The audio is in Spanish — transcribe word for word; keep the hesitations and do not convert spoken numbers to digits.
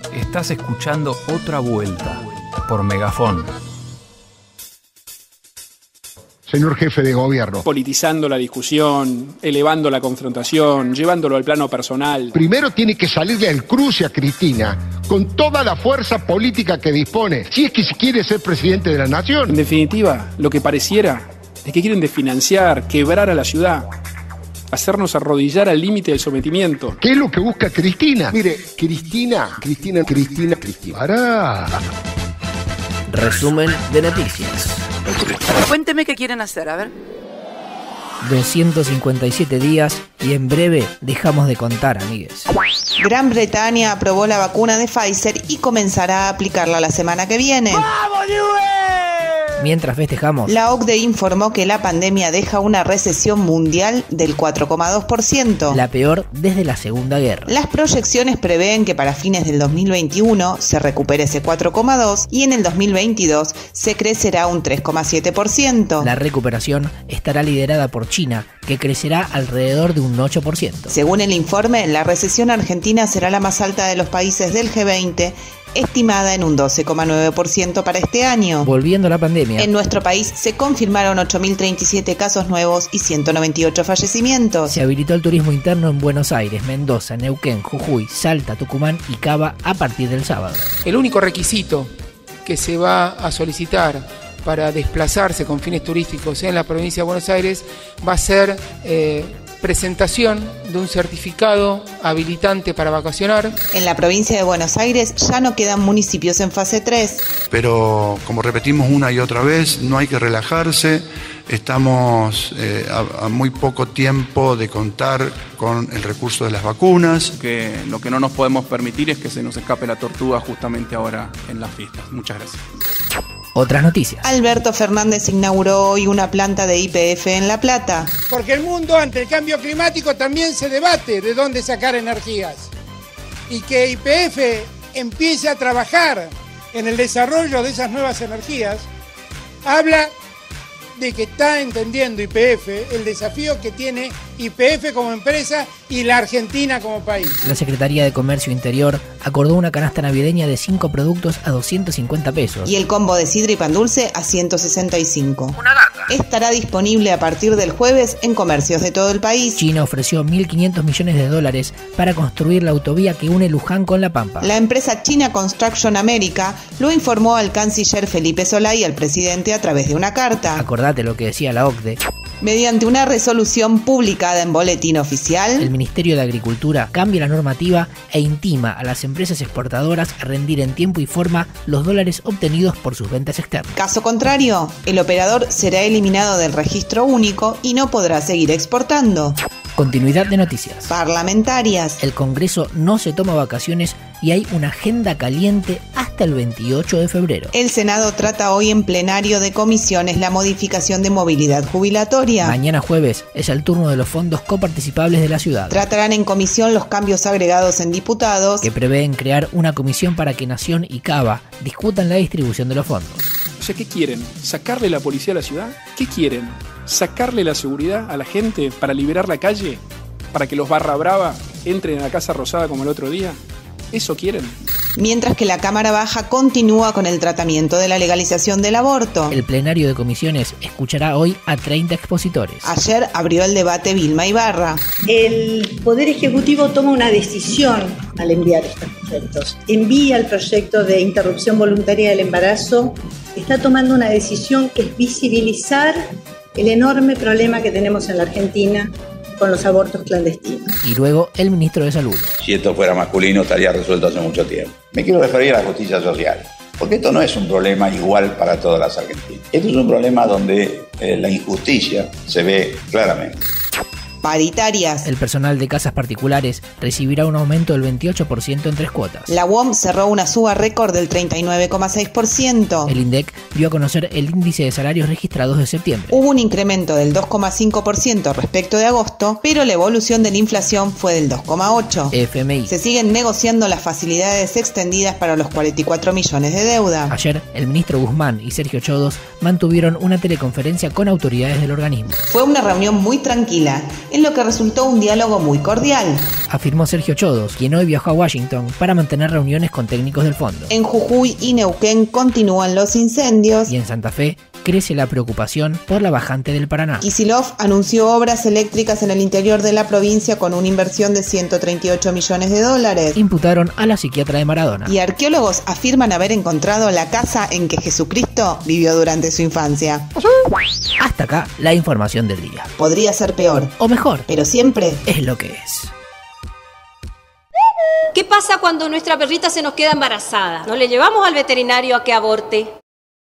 Estás escuchando Otra Vuelta por Megafón. Señor jefe de gobierno. Politizando la discusión, elevando la confrontación, llevándolo al plano personal. Primero tiene que salirle al cruce a Cristina con toda la fuerza política que dispone, si es que se quiere ser presidente de la nación. En definitiva, lo que pareciera es que quieren desfinanciar, quebrar a la ciudad, hacernos arrodillar al límite del sometimiento. ¿Qué es lo que busca Cristina? Mire, Cristina, Cristina, Cristina, Cristina. ¡Pará! Resumen de noticias. Cuénteme qué quieren hacer, a ver. doscientos cincuenta y siete días y en breve dejamos de contar, amigues. Gran Bretaña aprobó la vacuna de Pfizer y comenzará a aplicarla la semana que viene. ¡Vamos, Juve! Mientras festejamos, La O C D E informó que la pandemia deja una recesión mundial del cuatro coma dos por ciento. la peor desde la Segunda Guerra. Las proyecciones prevén que para fines del dos mil veintiuno se recupere ese cuatro coma dos por ciento y en el dos mil veintidós se crecerá un tres coma siete por ciento. La recuperación estará liderada por China, que crecerá alrededor de un ocho por ciento. Según el informe, la recesión argentina será la más alta de los países del G veinte, estimada en un doce coma nueve por ciento para este año. Volviendo a la pandemia, En nuestro país se confirmaron ocho mil treinta y siete casos nuevos y ciento noventa y ocho fallecimientos. se habilitó el turismo interno en Buenos Aires, Mendoza, Neuquén, Jujuy, Salta, Tucumán y Cava a partir del sábado. El único requisito que se va a solicitar para desplazarse con fines turísticos en la provincia de Buenos Aires va a ser eh, presentación de un certificado habilitante para vacacionar. En la provincia de Buenos Aires ya no quedan municipios en fase tres. Pero como repetimos una y otra vez, no hay que relajarse. Estamos eh, a, a muy poco tiempo de contar con el recurso de las vacunas. Que lo que no nos podemos permitir es que se nos escape la tortuga justamente ahora en las fiestas. Muchas gracias. Otras noticias. Alberto Fernández inauguró hoy una planta de Y P F en La Plata. Porque el mundo ante el cambio climático también se debate de dónde sacar energías. Y que Y P F empiece a trabajar en el desarrollo de esas nuevas energías, habla de que está entendiendo Y P F el desafío que tiene Y P F como empresa y la Argentina como país. La Secretaría de Comercio Interior acordó una canasta navideña de cinco productos a doscientos cincuenta pesos. Y el combo de sidra y pan dulce a ciento sesenta y cinco. Una ganga. Estará disponible a partir del jueves en comercios de todo el país. China ofreció mil quinientos millones de dólares para construir la autovía que une Luján con La Pampa. La empresa China Construction America lo informó al canciller Felipe Solá y al presidente a través de una carta. Acordate lo que decía la O C D E. Mediante una resolución publicada en Boletín Oficial, El Ministerio de Agricultura cambia la normativa e intima a las empresas exportadoras a rendir en tiempo y forma los dólares obtenidos por sus ventas externas. caso contrario, el operador será eliminado del registro único y no podrá seguir exportando. Continuidad de noticias. Parlamentarias. El Congreso no se toma vacaciones y hay una agenda caliente hasta el veintiocho de febrero. El Senado trata hoy en plenario de comisiones la modificación de movilidad jubilatoria. Mañana jueves es el turno de los fondos coparticipables de la ciudad, Tratarán en comisión los cambios agregados en diputados. que prevén crear una comisión para que Nación y Cava discutan la distribución de los fondos. O sea, ¿qué quieren? ¿Sacarle la policía a la ciudad? ¿Qué quieren? ¿Sacarle la seguridad a la gente para liberar la calle? ¿Para que los barra brava entren a la Casa Rosada como el otro día? ¿Eso quieren? Mientras que la Cámara Baja continúa con el tratamiento de la legalización del aborto. El plenario de comisiones escuchará hoy a treinta expositores. Ayer abrió el debate Vilma Ibarra. El Poder Ejecutivo toma una decisión al enviar estos proyectos. Envía el proyecto de interrupción voluntaria del embarazo. Está tomando una decisión que es visibilizar el enorme problema que tenemos en la Argentina con los abortos clandestinos. Y luego el ministro de Salud. Si esto fuera masculino estaría resuelto hace mucho tiempo. Me quiero referir a la justicia social, porque esto no es un problema igual para todas las argentinas. Esto es un problema donde eh, la injusticia se ve claramente. Paritarias. El personal de casas particulares recibirá un aumento del veintiocho por ciento en tres cuotas. La U O M cerró una suba récord del treinta y nueve coma seis por ciento. El INDEC dio a conocer el índice de salarios registrados de septiembre. Hubo un incremento del dos coma cinco por ciento respecto de agosto, pero la evolución de la inflación fue del dos coma ocho por ciento. F M I. Se siguen negociando las facilidades extendidas para los cuarenta y cuatro millones de deuda. Ayer, el ministro Guzmán y Sergio Chodos mantuvieron una teleconferencia con autoridades del organismo. Fue una reunión muy tranquila. en lo que resultó un diálogo muy cordial, afirmó Sergio Chodos, quien hoy viajó a Washington para mantener reuniones con técnicos del fondo. En Jujuy y Neuquén continúan los incendios y en Santa Fe crece la preocupación por la bajante del Paraná. Kicillof anunció obras eléctricas en el interior de la provincia con una inversión de ciento treinta y ocho millones de dólares. Imputaron a la psiquiatra de Maradona. Y arqueólogos afirman haber encontrado la casa en que Jesucristo vivió durante su infancia. Hasta acá la información del día. Podría ser peor. O mejor. Pero siempre es lo que es. ¿Qué pasa cuando nuestra perrita se nos queda embarazada? ¿No le llevamos al veterinario a que aborte?